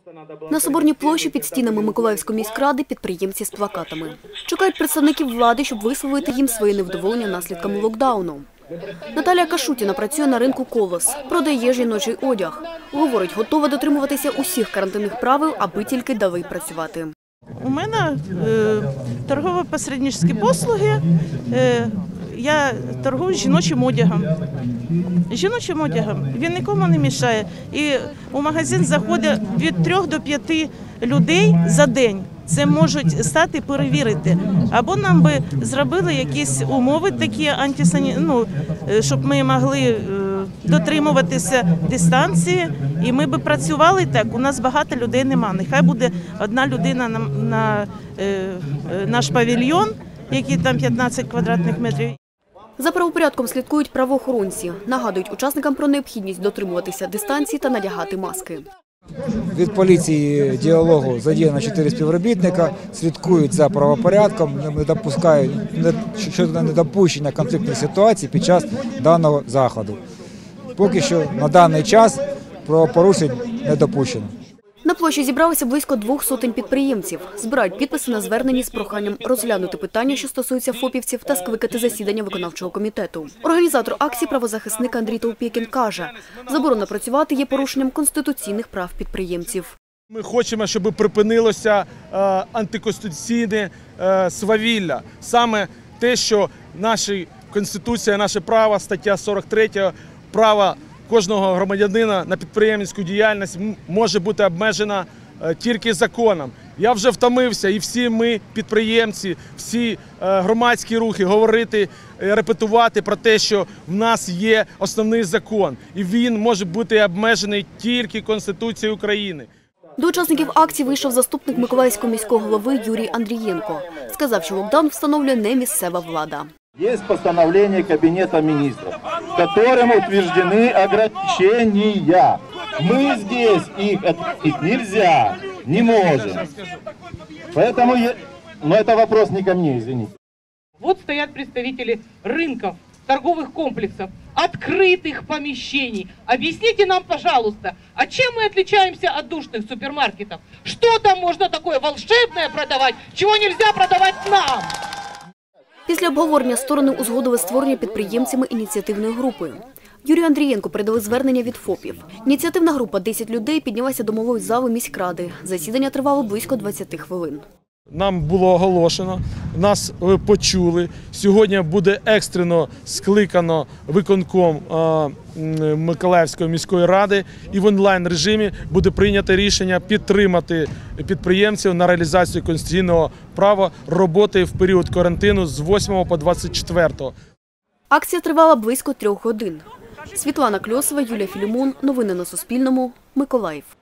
На Соборній площі під стінами Миколаївської міськради підприємці з плакатами. Чекають представників влади, щоб висловити їм своє невдоволення наслідками локдауну. Наталія Кашутіна працює на ринку «Колос», продає жіночий одяг. Говорить, готова дотримуватися усіх карантинних правил, аби тільки дали працювати. У мене торгово-посередницькі послуги. Я торгую жіночим одягом. Жіночим одягом. Він нікому не мішає. І у магазин заходить від 3 до 5 людей за день. Це можуть стати перевірити. Або нам би зробили якісь умови такі щоб ми могли дотримуватися дистанції. І ми би працювали так. У нас багато людей нема. Нехай буде одна людина на наш павільйон, який там 15 квадратних метрів. За правопорядком слідкують правоохоронці. Нагадують учасникам про необхідність дотримуватися дистанції та надягати маски. Від поліції діалогу задіяно 4 співробітника, слідкують за правопорядком, не допускають щодо недопущення конфліктних ситуацій під час даного заходу. Поки що на даний час правопорушень не допущено. На площі зібралися близько 200 підприємців. Збирають підписи на зверненні з проханням розглянути питання, що стосуються ФОПівців, та скликати засідання виконавчого комітету. Організатор акції, правозахисник Андрій Товпєкін, каже, заборона працювати є порушенням конституційних прав підприємців. Ми хочемо, щоб припинилося антиконституційне свавілля. Саме те, що наша Конституція, наше право, стаття 43, право кожного громадянина на підприємницьку діяльність може бути обмежена тільки законом. Я вже втомився, і всі ми, підприємці, всі громадські рухи, говорити, репетувати про те, що в нас є основний закон. І він може бути обмежений тільки Конституцією України. До учасників акції вийшов заступник Миколаївського міського голови Юрій Андрієнко. Сказав, що локдаун встановлює не місцева влада. Есть постановление Кабинета министров, в котором утверждены ограничения. Мы здесь их отменить нельзя, не можем. Поэтому, но это вопрос не ко мне, извините. Вот стоят представители рынков, торговых комплексов, открытых помещений. Объясните нам, пожалуйста, а чем мы отличаемся от душных супермаркетов? Что там можно такое волшебное продавать, чего нельзя продавать нам? Після обговорення сторони узгодили створення підприємцями ініціативної групи. Юрію Андрієнку передали звернення від ФОПів. Ініціативна група 10 людей піднялася до малої зали міськради. Засідання тривало близько 20 хвилин. Нам було оголошено, нас почули. Сьогодні буде екстрено скликано виконком Миколаївської міської ради і в онлайн-режимі буде прийнято рішення підтримати підприємців на реалізацію конституційного права роботи в період карантину з 8 по 24. Акція тривала близько 3 годин. Світлана Кльосова, Юлія Філімон. Новини на Суспільному. Миколаїв.